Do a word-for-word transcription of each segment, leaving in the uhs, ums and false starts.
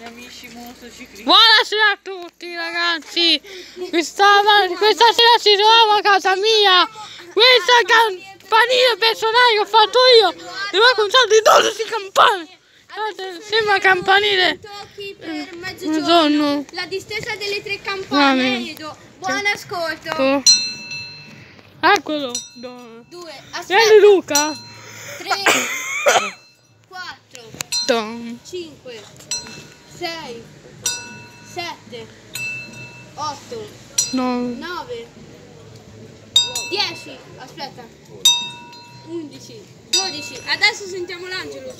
amici motociclisti. Buonasera a tutti ragazzi, questa, questa sera ci troviamo a casa mia, questa campanile personale che ho fatto io, devo raccontare di dodici campane, sembra campanile per mezzogiorno, la distesa delle tre campane. Edo, buon ascolto. Eccolo, Due, vieni aspetta, Luca, tre, quattro, Tom. cinque, sei, sette, otto, No. nove, dieci, aspetta, undici, dodici, adesso sentiamo l'angelo.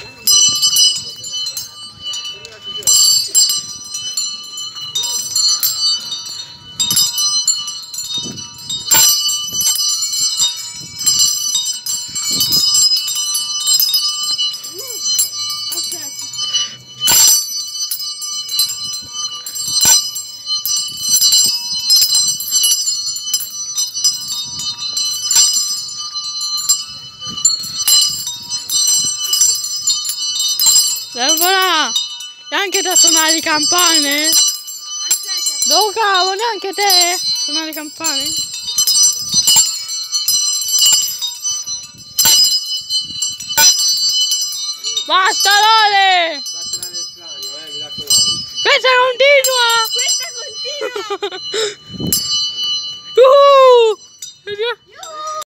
Deborah, neanche te suonare le campane? Aspetta. Luca, vuoi neanche te suonare le campane? Basta Lore! Battela nel cranio, eh, mi raccomando. Questa continua! Questa continua. uh!